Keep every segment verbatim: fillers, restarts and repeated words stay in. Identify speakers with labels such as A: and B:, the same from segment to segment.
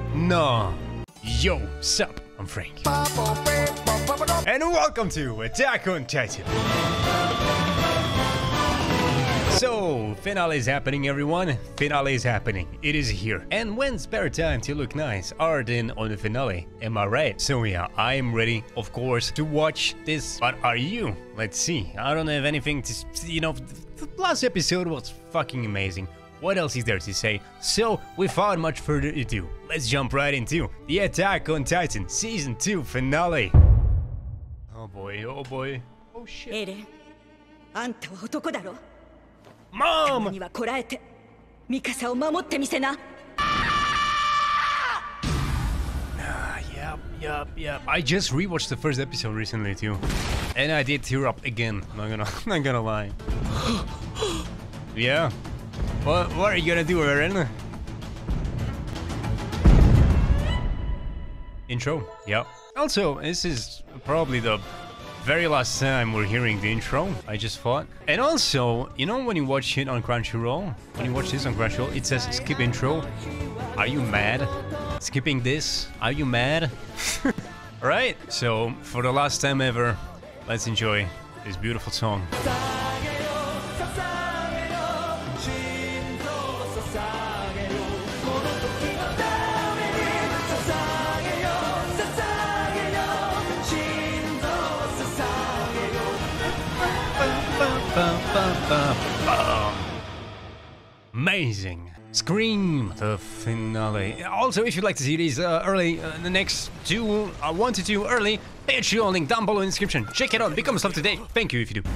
A: No. Yo, sup? I'm Frank. And welcome to Attack on Titan. So, finale is happening, everyone. Finale is happening. It is here. And when's better time to look nice other than on the finale? Am I right? So yeah, I am ready, of course, to watch this. But are you? Let's see. I don't have anything to... You know, the last episode was fucking amazing. What else is there to say? So, without much further ado, let's jump right into the Attack on Titan Season two finale. Oh boy, oh boy. Oh shit.
B: Eren, あんたは男だろ?
A: Mom!
B: にはこらえて、ミカサを守ってみせな。
A: Ah, yep, yep, yep. I just rewatched the first episode recently too. And I did tear up again, not gonna, not gonna lie. Yeah. What, what are you gonna do, Eren? Intro, yeah. Also, this is probably the very last time we're hearing the intro, I just thought. And also, you know when you watch it on Crunchyroll? When you watch this on Crunchyroll, it says skip intro. Are you mad? Skipping this? Are you mad? Alright, so for the last time ever, let's enjoy this beautiful song. Amazing. Scream the finale. Also, if you'd like to see these uh, early, uh, the next two, uh, one to two early, Patreon link down below in the description. Check it out, become a sub today. Thank you if you do.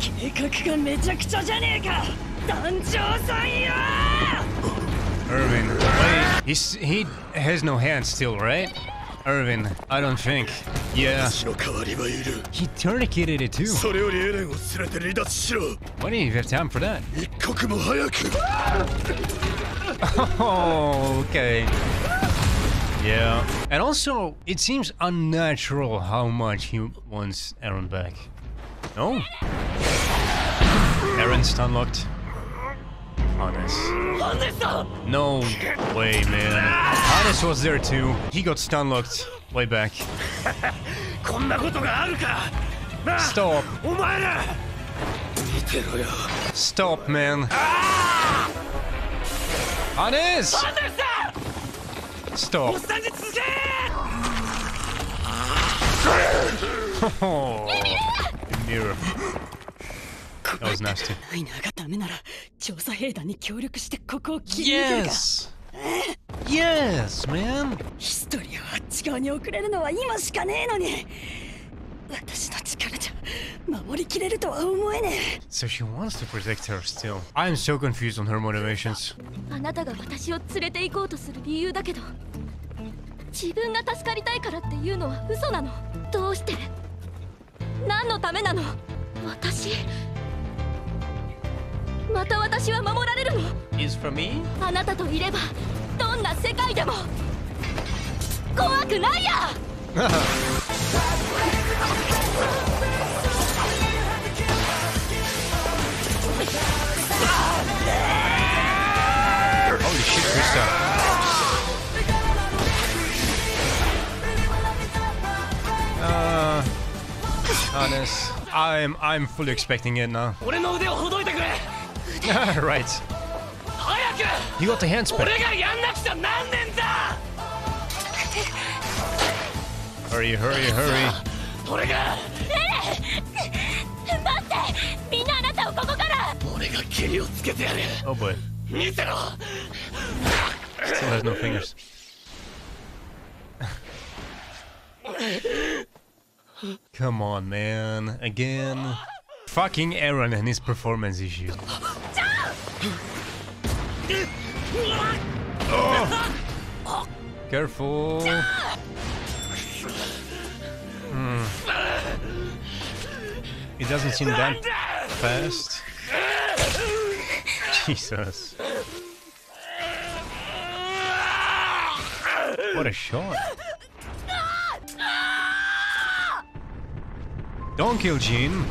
A: Irvin, wait, he's, he has no hands still, right? Irvin, I don't think. Yeah. He tourniqueted it too. Why didn't you have time for that? Oh, okay. Yeah. And also, it seems unnatural how much he wants Eren back. No? Eren's stun locked. Hannes. No way, man. Hannes was there too. He got stun locked way back. Stop. Stop, man. Hannes! Stop. Oh, the mirror. That was nasty. Yes! Yes, man! So she wants to protect her still. I am so confused on her motivations. Is for me? Holy shit, Krista. Uh, honest, I'm I'm fully expecting it now. Right. You got the hands back. Hurry, hurry, hurry. Oh boy. Still has no fingers. Come on, man. Again. Fucking Eren and his performance issues. Oh. Careful. Hmm. It doesn't seem that fast. Jesus. What a shot. Don't kill Jean.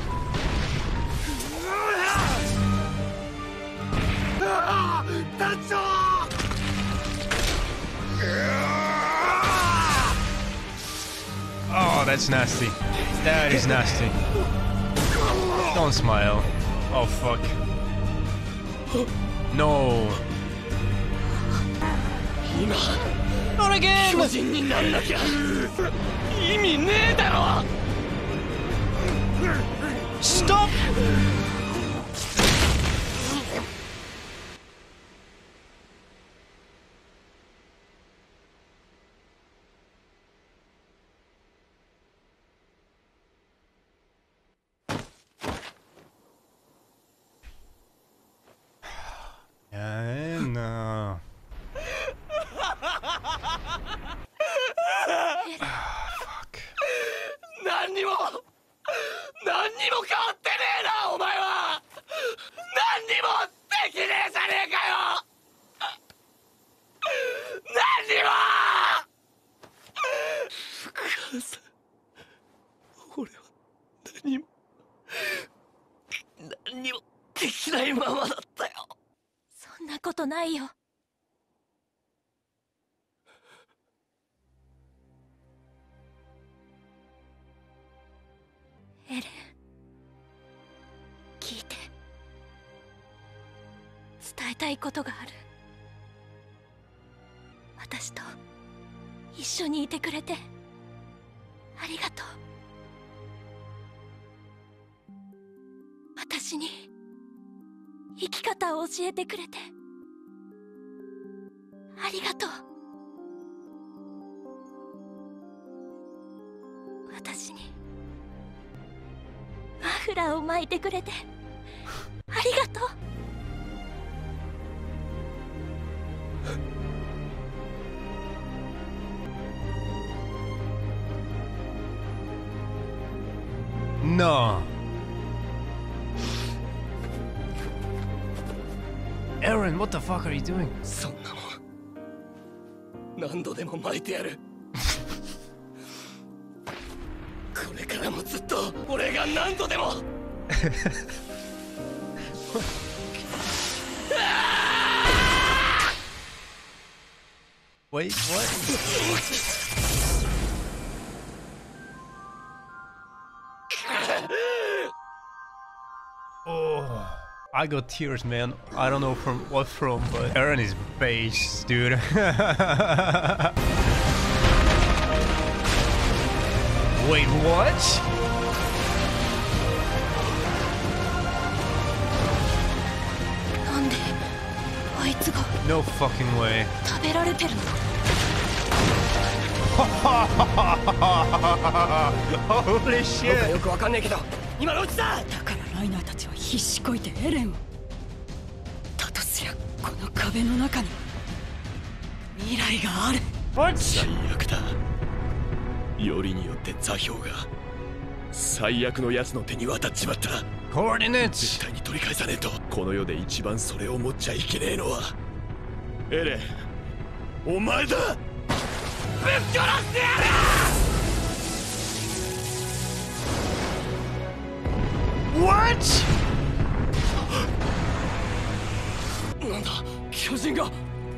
A: that's nasty. That is nasty. Don't smile. Oh fuck. No. Not again! Stop! And uh fuck.
C: 何にも何にも変わってねえなお前は。何にもできねえじゃねえかよ。何にも。母さん、俺は何も何にもできないままだったよ。
D: そんなことないよ。エレン、聞いて。伝えたいことがある。私と一緒にいてくれてありがとう。私に生き方を教えてくれてありがとう。私にマフラーを巻いてくれてありがとう。
A: No. Eren, what the fuck are you doing?
C: そんなもん何度でも巻いてやる。これからもずっと俺が何度でも。
A: Wait, what? Oh, I got tears, man. I don't know from what from, but Eren is beige, dude. Wait, what? No fucking way.
D: 食べられてるの。
A: Holy shit.
C: よくわかんねえけど今のうちだ。
B: だからライナーたちは必死こいてエレンを。だとすりゃこの壁の中に未来がある。
A: What?
C: 最悪だ。よりによって座標が最悪の奴の手に渡っちまった。
A: Coordinates.
C: 絶対に取り返さねえと。この世で一番それを持っちゃいけねえのはエレン、お前だ。ぶっ殺してやる。
A: What?
C: なんだ巨人が。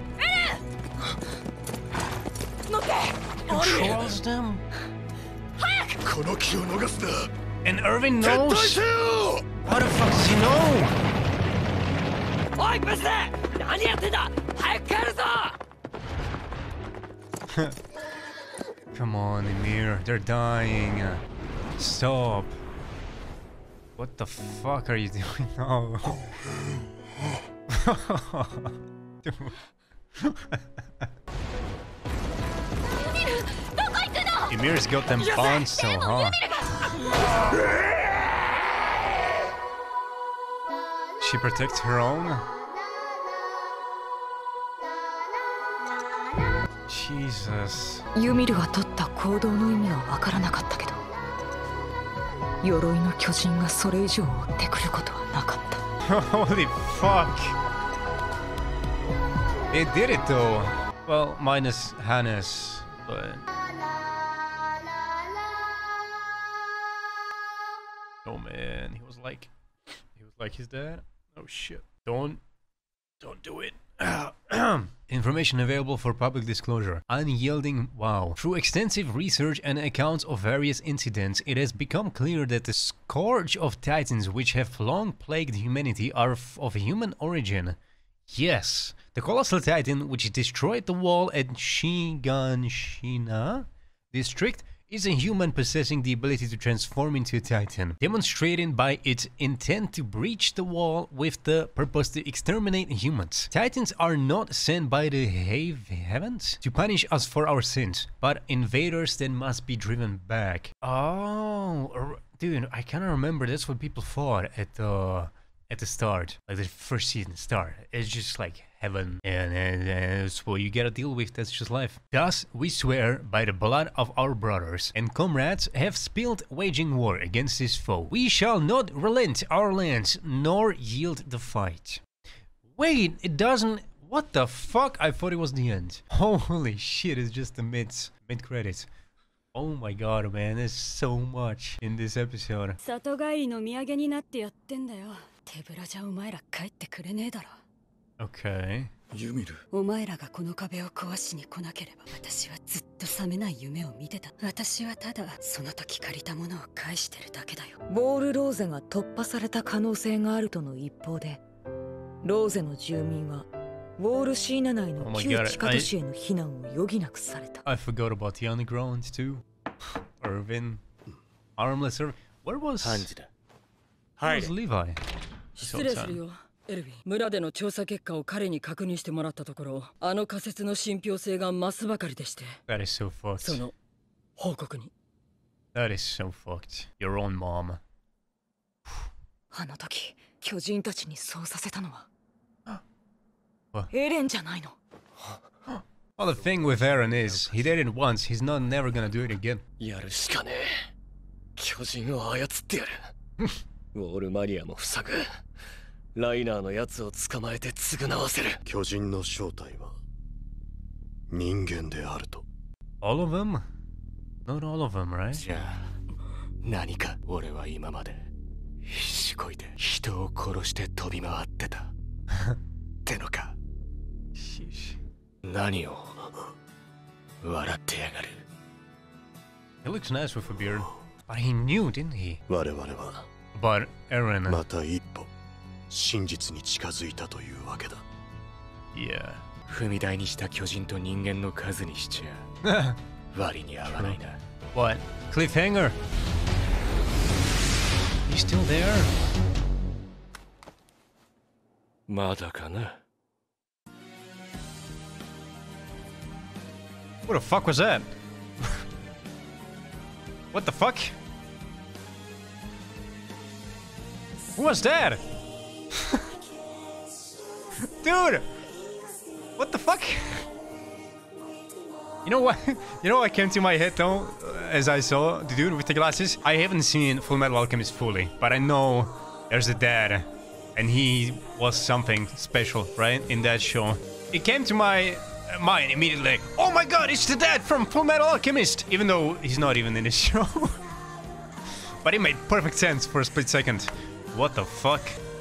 D: 乗って。
A: Controls them.
C: この気を逃すな。
A: And Irving
C: 撤退
A: knows.
C: せよ。
A: How the fuck does he know?
C: おいブス、何やってんだ。早く帰るぞ。
A: Come on, Ymir. They're dying. Stop. What the fuck are you doing now? Ymir's got them bonds still, huh? She protects her own? Jesus.
B: ユミルが取った行動の意味は分からなかったけど、鎧の巨人がそれ以上追ってくることはなかった。
A: Holy fuck. It did it though. Well, minus Hannes, but... Oh man, he was like... He was like his dad? Oh shit. Don't... Don't do it. Information available for public disclosure. Unyielding wow. Through extensive research and accounts of various incidents, it has become clear that the scourge of titans which have long plagued humanity are f of human origin. Yes, the colossal titan which destroyed the wall at Shiganshina district is a human possessing the ability to transform into a titan, demonstrated by its intent to breach the wall with the purpose to exterminate humans. Titans are not sent by the heavens to punish us for our sins, but invaders that must be driven back. Oh, dude, I kind of remember that's what people thought at the at the start, like the first season start. It's just like heaven, and, and, and it's what you gotta deal with. That's just life. Thus, we swear by the blood of our brothers and comrades have spilled waging war against this foe. We shall not relent our lands nor yield the fight. Wait, it doesn't. What the fuck? I thought it was the end. Holy shit! It's just the mid mid credits. Oh my god, man, there's so much in this episode. Okay.
B: お前らがこの壁を壊しに来なければ私はずっと覚めない夢を見てた。私はただその時借りたものを返してるだけだよ。ボールローゼが突破された可能性があるとの一方で、ローゼの住民はウォールシーナ内の旧地下都市への避難を余儀なくされた。
A: I forgot about the underground too. Irvin, armless Irvin. Where was? Where was Levi?
E: 失礼するよ。エルヴィン、村での調査結果を彼に確認してもらったところ、あの仮説の信憑性が増すばかりでして。
A: That is so fucked.
E: その報告に。
A: That is so fucked. Your own mom.
B: あの時、巨人たちにそうさせたのは
A: What?
B: エレンじゃないの。
A: Well, the thing with Eren is, he did it once, he's not never gonna do it again.
C: やるしかねえ。巨人を操ってやる。ウォールマリアも塞ぐ。ライナーのやつを捕まえて償わせる。巨人の正体は人間であると。
A: All of them? Not all of them, right?
C: じゃあ何か俺は今まで必死こいて人を殺して飛び回ってたってのか。何を笑ってやがる。
A: He looks nice with a beard. But he knew, didn't he?
C: 我々は
A: But Eren...
C: また一歩真実に近づいたというわけだ。
A: Yeah.
C: 踏み台にした巨人と人間の数にしちゃ割に合わないな。
A: What? Cliffhanger? He's still there?
C: まだかな。
A: What the fuck was that? What the fuck? Who was that? Dude! What the fuck? You know what? You know what came to my head though, as I saw the dude with the glasses? I haven't seen Full Metal Alchemist fully, but I know there's a dad, and he was something special, right, in that show. It came to my mind immediately. Oh my god, it's the dad from Full Metal Alchemist! Even though he's not even in the show. But it made perfect sense for a split second. What the fuck?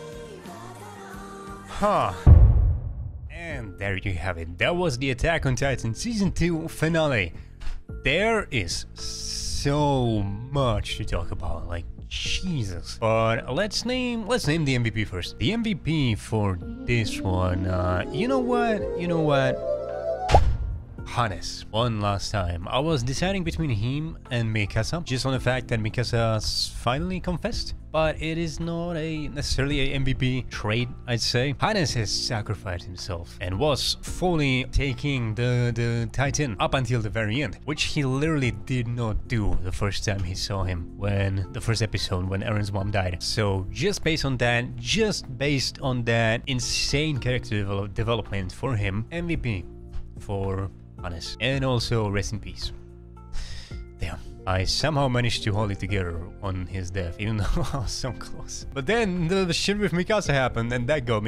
A: Huh. And there you have it. That was the Attack on Titan Season two finale. There is so much to talk about, like Jesus. But let's name let's name the M V P first. The M V P for this one, uh, you know what? You know what? Hannes. One last time. I was deciding between him and Mikasa, just on the fact that Mikasa's finally confessed. But it is not a necessarily a M V P trait, I'd say. Hannes has sacrificed himself and was fully taking the, the Titan up until the very end, which he literally did not do the first time he saw him when the first episode when Eren's mom died. So just based on that, just based on that insane character develop, development for him, M V P for Hannes. And also rest in peace. Damn. I somehow managed to hold it together on his death, even though I was so close. But then the, the shit with Mikasa happened, and that got me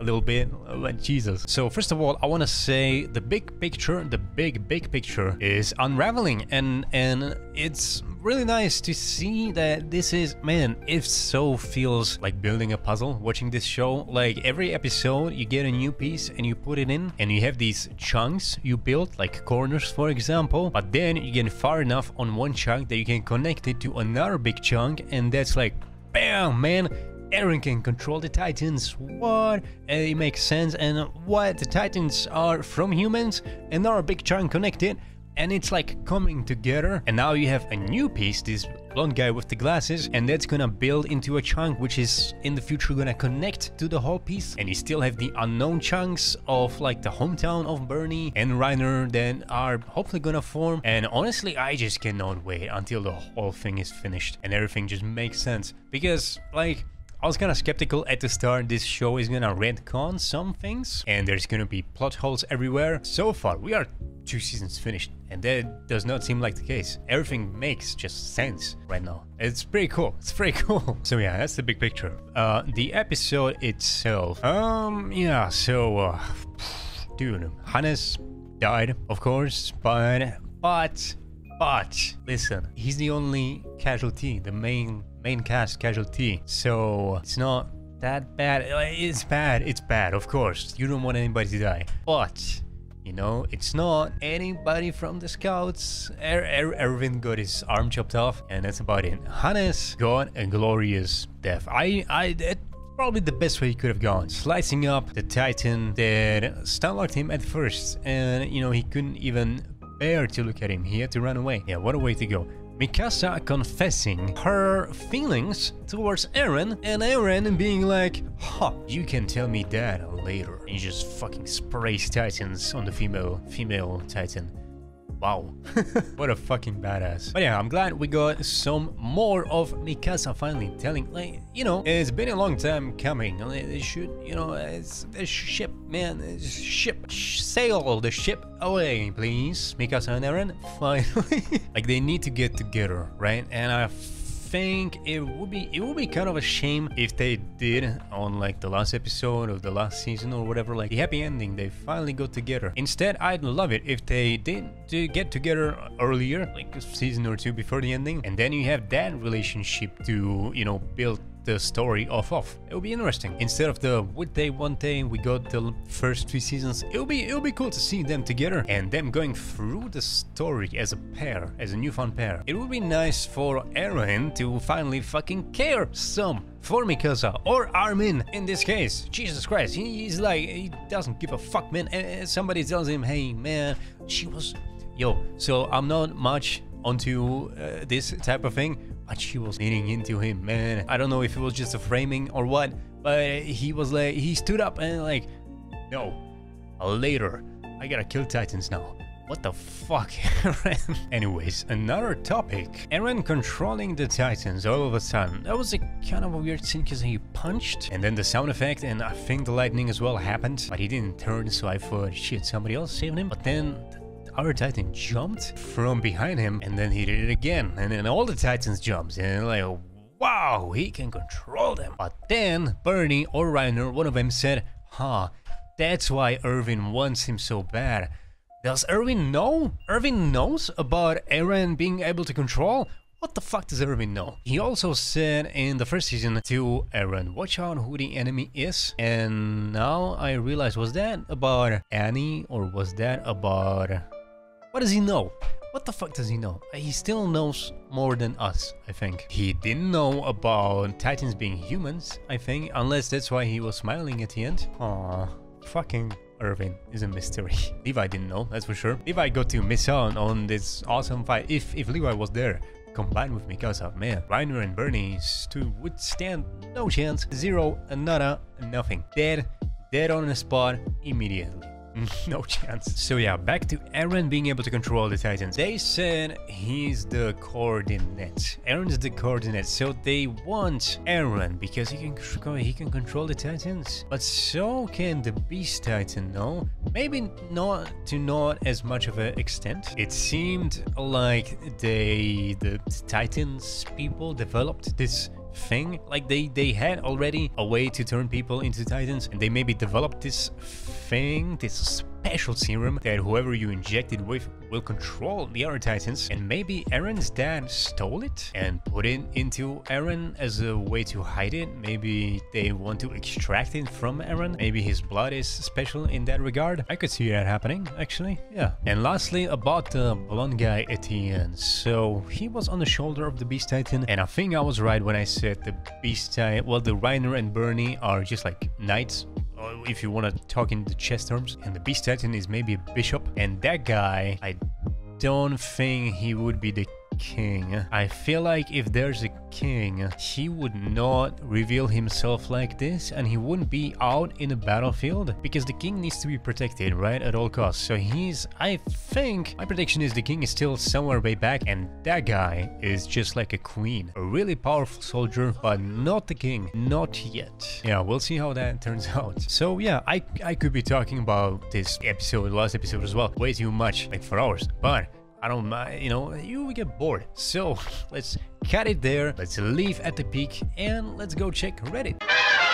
A: a little bit, like Jesus. So first of all, I want to say the big picture, the big, big picture is unraveling, and and it's really nice to see that this is, man, it so feels like building a puzzle watching this show. Like every episode you get a new piece and you put it in, and you have these chunks you build, like corners for example, but then you get far enough on one chunk that you can connect it to another big chunk, and that's like, bam, man, Eren can control the Titans. What? Uh, it makes sense. And what? The Titans are from humans, another big chunk connected, and it's like coming together. And now you have a new piece, this blonde guy with the glasses, and that's gonna build into a chunk which is in the future gonna connect to the whole piece. And you still have the unknown chunks of like the hometown of Bernie and Reiner that are hopefully gonna form. And honestly, I just cannot wait until the whole thing is finished and everything just makes sense, because like, I was kind of skeptical at the start this show is gonna retcon some things and there's gonna be plot holes everywhere. So far, we are two seasons finished, and that does not seem like the case. Everything makes just sense right now. It's pretty cool. It's pretty cool. So yeah, that's the big picture. Uh, the episode itself. Um, yeah, so, uh, dude, Hannes died, of course, but, but, but, listen, he's the only casualty, the main main cast casualty, so it's not that bad. It's bad, it's bad, of course, you don't want anybody to die, but you know, it's not anybody from the scouts. Er er Erwin got his arm chopped off, and that's about it. Hannes got a glorious death. I I that's probably the best way he could have gone, slicing up the Titan that stun-locked him at first, and you know, he couldn't even bear to look at him. He had to run away. Yeah, what a way to go. Mikasa confessing her feelings towards Eren, and Eren being like, huh, you can tell me that later. And he just fucking sprays Titans on the female female Titan. Wow. What a fucking badass. But yeah, I'm glad we got some more of Mikasa finally telling, like, you know, it's been a long time coming. They should, you know, it's the ship, man, it's ship, sail the ship away, please. Mikasa and Eren, finally. Like, they need to get together, right? And I think it would be it would be kind of a shame if they did on like the last episode of the last season or whatever, like the happy ending, they finally got together. Instead, I'd love it if they did to get together earlier, like a season or two before the ending, and then you have that relationship to, you know, build the story off of. It would be interesting. Instead of the would they one day we got the first three seasons, it would be it would be cool to see them together and them going through the story as a pair, as a newfound pair. It would be nice for Eren to finally fucking care some for Mikasa or Armin in this case. Jesus Christ, he's like, he doesn't give a fuck, man. And somebody tells him, hey man, she was, yo, so I'm not much onto uh, this type of thing, but she was leaning into him, man. I don't know if it was just a framing or what, but he was like, he stood up and like, no, later, I gotta kill Titans now. What the fuck, Eren? Anyways, another topic. Eren controlling the Titans all of a sudden. That was a kind of a weird scene because he punched and then the sound effect and I think the lightning as well happened, but he didn't turn, so I thought, shit, somebody else saved him. But then our Titan jumped from behind him and then he did it again, and then all the Titans jumped and like, wow, he can control them. But then Bernie or Reiner, one of them said, huh, that's why Erwin wants him so bad. Does Erwin know? Erwin knows about Eren being able to control? What the fuck does Erwin know? He also said in the first season to Eren, watch out who the enemy is. And now I realize, was that about Annie or was that about... What does he know? What the fuck does he know? He still knows more than us, I think. He didn't know about Titans being humans, I think, unless that's why he was smiling at the end. Aww, fucking Erwin is a mystery. Levi didn't know, that's for sure. Levi got to miss out on this awesome fight. If if Levi was there, combined with Mikasa, man, Reiner and Bernie stood, would stand no chance. Zero, nada, nothing. Dead, dead on the spot immediately. No chance. So yeah, back to Eren being able to control the Titans. They said he's the coordinate. Eren's the coordinate, so they want Eren because he can he can control the Titans. But so can the Beast Titan, no? Maybe not to not as much of an extent. It seemed like they, the Titans people, developed this thing. Like they they had already a way to turn people into Titans, and they maybe developed this thing, this special serum that whoever you inject it with will control the other Titans. And maybe Eren's dad stole it and put it into Eren as a way to hide it. Maybe they want to extract it from Eren. Maybe his blood is special in that regard. I could see that happening, actually. Yeah. And lastly, about the blonde guy at the end. So he was on the shoulder of the Beast Titan, and I think I was right when I said the Beast Titan, well, the Reiner and Bernie are just like knights, if you want to talk in the chess terms, and the Beast Titan is maybe a bishop, and that guy, I don't think he would be the king. I feel like if there's a king, he would not reveal himself like this, and he wouldn't be out in the battlefield, because the king needs to be protected, right, at all costs. So he's, I think, my prediction is the king is still somewhere way back, and that guy is just like a queen, a really powerful soldier, but not the king, not yet. Yeah, we'll see how that turns out. So yeah, I, I could be talking about this episode, last episode as well, way too much, like for hours, but I don't mind, you know, you will get bored. So let's cut it there, let's leave at the peak, and let's go check Reddit.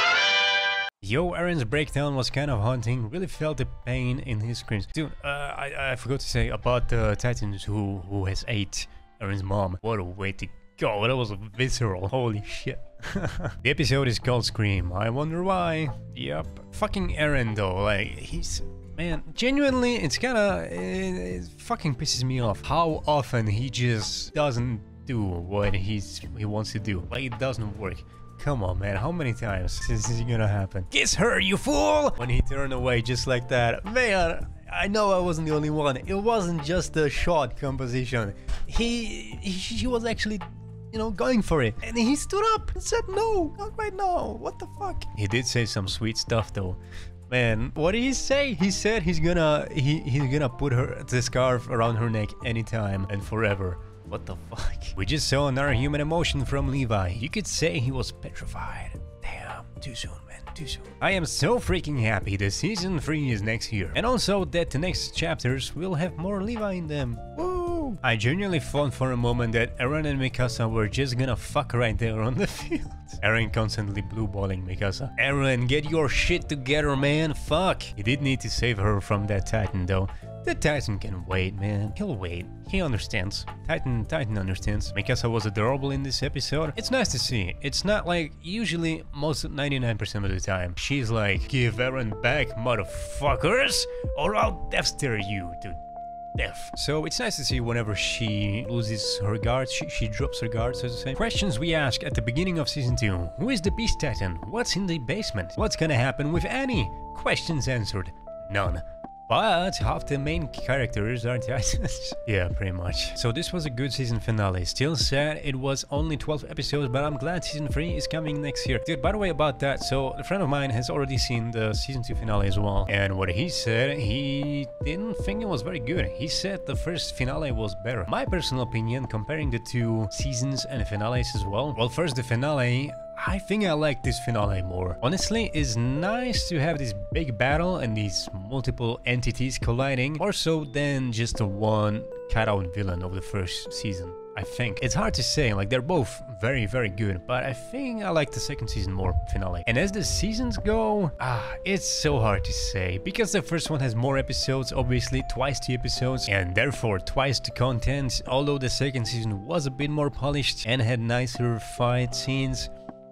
A: Yo, Eren's breakdown was kind of haunting, really felt the pain in his screams. Dude, uh, I, I forgot to say about the Titans who, who has ate Eren's mom. What a way to go, that was visceral, holy shit. The episode is called Scream, I wonder why. Yep. Fucking Eren though, like, he's... Man, genuinely, it's kinda... It, it fucking pisses me off how often he just doesn't do what he's he wants to do. Like, it doesn't work. Come on, man, how many times is this gonna happen? Kiss her, you fool! When he turned away just like that. Man, I know I wasn't the only one. It wasn't just a shot composition. He... he, he was actually... you know, going for it. And he stood up and said, no, not right now. What the fuck? He did say some sweet stuff, though. Man, what did he say? He said he's gonna he he's gonna put her the scarf around her neck anytime and forever. What the fuck? We just saw another human emotion from Levi. You could say he was petrified. Damn, too soon, man, too soon. I am so freaking happy that season three is next year, and also that the next chapters will have more Levi in them. Woo! I genuinely thought for a moment that Eren and Mikasa were just gonna fuck right there on the field. Eren constantly blue-balling Mikasa. Eren, get your shit together, man. Fuck. He did need to save her from that Titan, though. The Titan can wait, man. He'll wait. He understands. Titan, Titan understands. Mikasa was adorable in this episode. It's nice to see. It's not like usually most ninety-nine percent of the time. She's like, give Eren back, motherfuckers, or I'll death stare you to death. So it's nice to see whenever she loses her guard, she, she drops her guard, so to say. Questions we ask at the beginning of season two. Who is the Beast Titan? What's in the basement? What's gonna happen with Annie? Questions answered. None. But half the main characters are Titans. Yeah, pretty much. So this was a good season finale. Still sad it was only twelve episodes, but I'm glad season three is coming next year. Dude, by the way about that, so a friend of mine has already seen the season two finale as well. And what he said, he didn't think it was very good. He said the first finale was better. My personal opinion, comparing the two seasons and the finales as well. Well, first the finale, I think I like this finale more. Honestly, it's nice to have this big battle and these multiple entities colliding, more so than just a one cut-out villain of the first season. I think. It's hard to say, like they're both very, very good, but I think I like the second season more finale. And as the seasons go, ah, it's so hard to say, because the first one has more episodes, obviously twice the episodes, and therefore twice the content, although the second season was a bit more polished and had nicer fight scenes.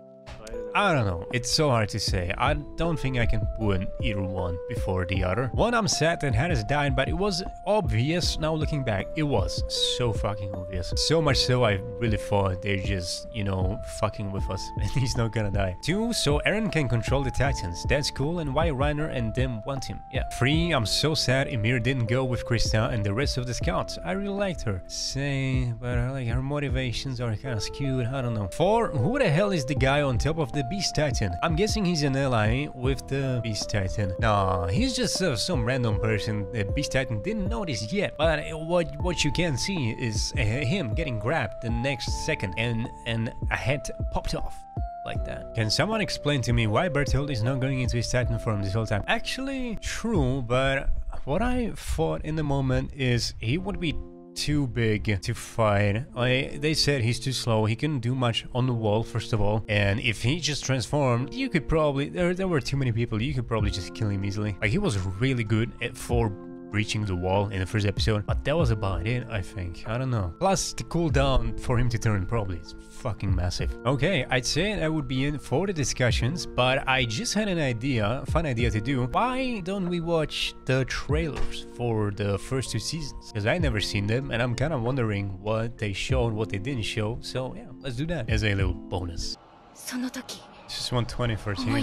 A: I don't know, it's so hard to say. I don't think I can put either one before the other. One, I'm sad that Hannah's died, but it was obvious now looking back. It was so fucking obvious. So much so I really thought they're just, you know, fucking with us and he's not gonna die. Two, so Eren can control the Titans. That's cool, and why Reiner and them want him. Yeah. Three, I'm so sad Ymir didn't go with Krista and the rest of the scouts. I really liked her. Say, but like her motivations are kind of skewed, I don't know. Four, who the hell is the guy on top of the Beast Titan? I'm guessing he's an ally with the Beast Titan. Nah, he's just uh, some random person the Beast Titan didn't notice yet. But what what you can see is uh, him getting grabbed the next second and, and a head popped off. Like that. Can someone explain to me why Bertolt is not going into his Titan form this whole time? Actually, true, but what I thought in the moment is he would be too big to fight. I, they said he's too slow. He couldn't do much on the wall, first of all. And if he just transformed, you could probably... There, there were too many people. You could probably just kill him easily. Like, he was really good at for reaching the wall in the first episode. But that was about it, I think. I don't know. Plus, the cooldown for him to turn probably is fucking massive. Okay, I'd say that would be it for the discussions. But I just had an idea, a fun idea to do. Why don't we watch the trailers for the first two seasons? Because I never seen them, and I'm kind of wondering what they showed, what they didn't show. So yeah, let's do that as a little bonus. This is one twenty for team.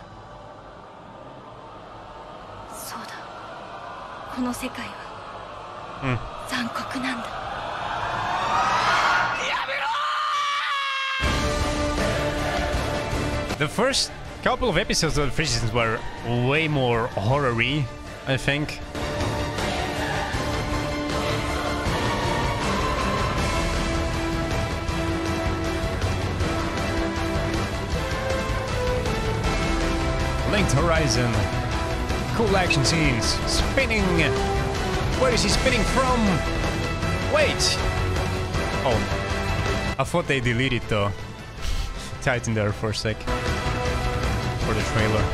D: この世界は残酷なんだ。
A: The first couple of episodes of the first seasons were way more horror-y, I think. Linked Horizon. Cool action scenes. Spinning. Where is he spinning from? Wait. Oh. I thought they deleted the Titan there for a sec. For the trailer.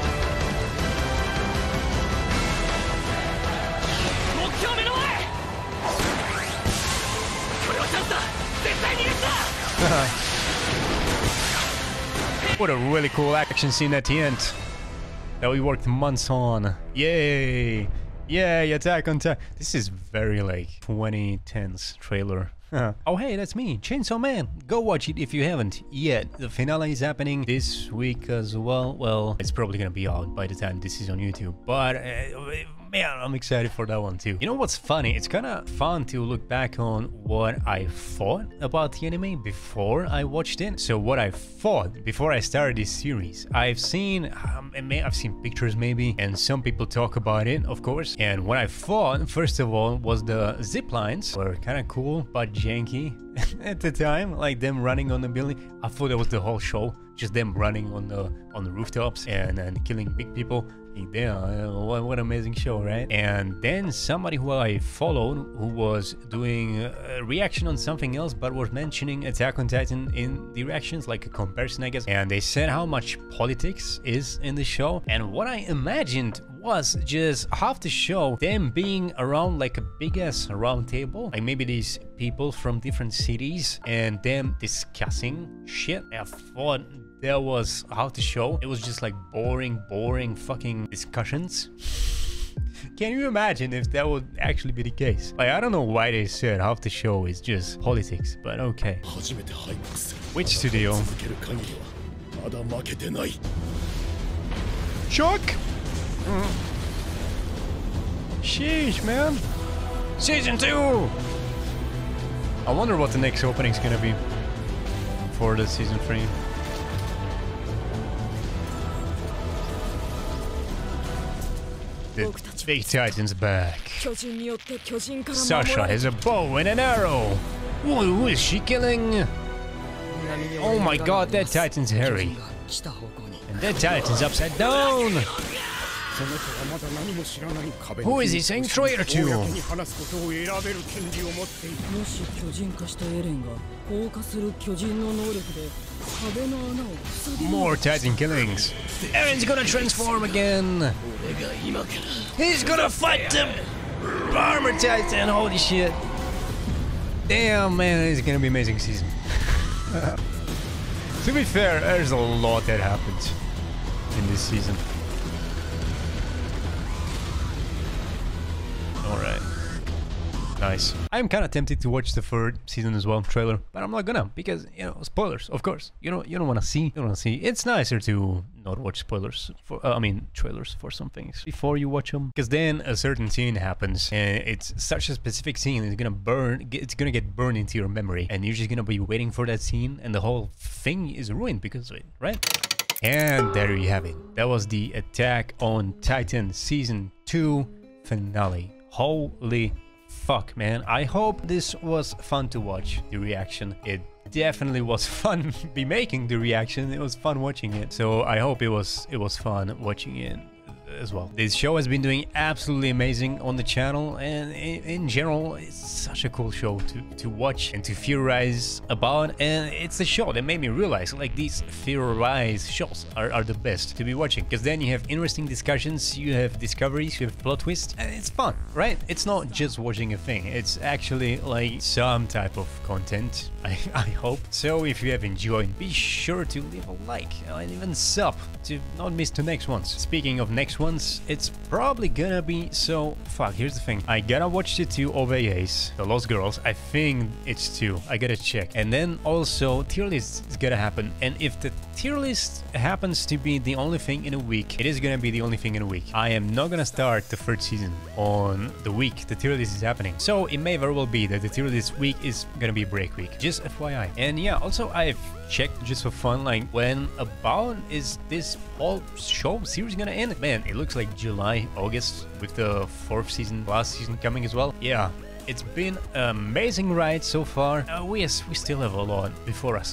A: What a really cool action scene at the end. That we worked months on. Yay! Yay, Attack on Titan. This is very like twenty tens trailer. Oh hey, that's me, Chainsaw Man. Go watch it if you haven't yet. The finale is happening this week as well. Well, it's probably gonna be out by the time this is on YouTube. But uh, man, I'm excited for that one too. You know what's funny? It's kind of fun to look back on what I thought about the anime before I watched it. So what I thought before I started this series, I've seen, um, I've seen pictures maybe, and some people talk about it, of course. And what I thought, first of all, was the zip lines were kind of cool, but janky at the time, like them running on the building. I thought that was the whole show, just them running on the on the rooftops and, and killing big people. Yeah, what, what an amazing show, right? And then somebody who I followed, who was doing a reaction on something else, but was mentioning Attack on Titan in the reactions, like a comparison, I guess. And they said how much politics is in the show. And what I imagined was just half the show, them being around like a big ass round table, like maybe these people from different cities, and them discussing shit. I thought that was half the show. It was just like boring, boring fucking discussions. Can you imagine if that would actually be the case? Like, I don't know why they said half the show is just politics, but okay. Which studio? Shock! Mm. Sheesh, man. Season two! I wonder what the next opening's gonna be for the season three. The big Titan's back. Sasha has a bow and an arrow. Ooh, who is she killing? Oh my god, that Titan's hairy. And that Titan's upside down. Who is he saying traitor to? More Titan killings. Eren's gonna transform again. He's gonna fight the armor Titan. Holy shit. Damn, man, it's gonna be an amazing season. To be fair, there's a lot that happens in this season. Alright. Nice. I'm kind of tempted to watch the third season as well, trailer, but I'm not gonna, because, you know, spoilers, of course. You know, you don't want to see, you don't want to see. It's nicer to not watch spoilers, for, uh, I mean, trailers for some things before you watch them. Because then a certain scene happens, and it's such a specific scene, it's gonna burn, it's gonna get burned into your memory, and you're just gonna be waiting for that scene, and the whole thing is ruined because of it, right? And there you have it. That was the Attack on Titan Season two finale. Holy fuck, man. I hope this was fun to watch, the reaction. It definitely was fun be making the reaction. It was fun watching it. So I hope it was it was fun watching it as well. This show has been doing absolutely amazing on the channel, and in, in general, it's such a cool show to, to watch and to theorize about, and it's a show that made me realize, like, these theorized shows are, are the best to be watching, because then you have interesting discussions, you have discoveries, you have plot twists, and it's fun, right? It's not just watching a thing, it's actually like some type of content, I, I hope. So if you have enjoyed, be sure to leave a like and even sub to not miss the next ones. Speaking of next ones, it's probably gonna be, so fuck, here's the thing, I gotta watch the two O V As, The Lost Girls, I think it's two, I gotta check, and then also tier list is gonna happen, and if the tier list happens to be the only thing in a week, it is gonna be the only thing in a week. I am not gonna start the third season on the week the tier list is happening, so it may very well be that the tier list week is gonna be break week, just F Y I. And yeah, also I've checked just for fun, like, when about is this whole show series gonna end? Man, it looks like July, August, with the fourth season, last season coming as well. Yeah, it's been an amazing ride so far. Uh, we, we still have a lot before us.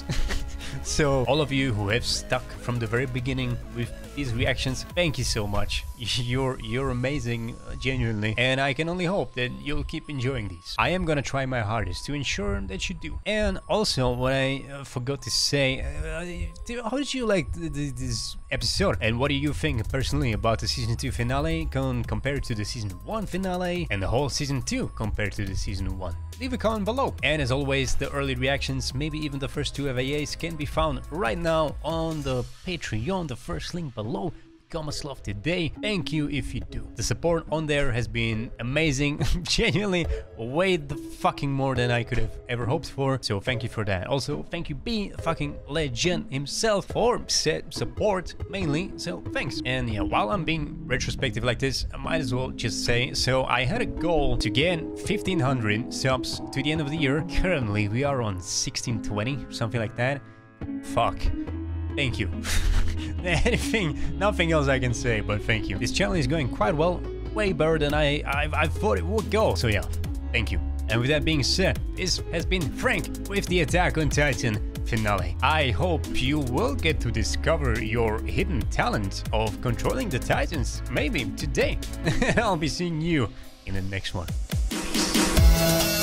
A: So all of you who have stuck from the very beginning with these reactions, thank you so much. You're you're amazing, genuinely, and I can only hope that you'll keep enjoying these. I am gonna try my hardest to ensure that you do. And also, what I uh, forgot to say, uh, how did you like th th this episode? And what do you think personally about the season two finale con compared to the season one finale, and the whole season two compared to the season one? Leave a comment below. And as always, the early reactions, maybe even the first two O V As, can be found right now on the Patreon, the first link below. Become a sloth today. Thank you if you do. The support on there has been amazing, genuinely way the fucking more than I could have ever hoped for, so thank you for that. Also, thank you B, fucking legend himself, for said support mainly, so thanks. And yeah, while I'm being retrospective like this, I might as well just say, so I had a goal to get fifteen hundred subs to the end of the year. Currently we are on sixteen twenty, something like that. Fuck. Thank you. Anything, nothing else I can say, but thank you. This channel is going quite well, way better than I, I, I thought it would go. So yeah, thank you. And with that being said, this has been Frank with the Attack on Titan finale. I hope you will get to discover your hidden talent of controlling the Titans, maybe today. I'll be seeing you in the next one.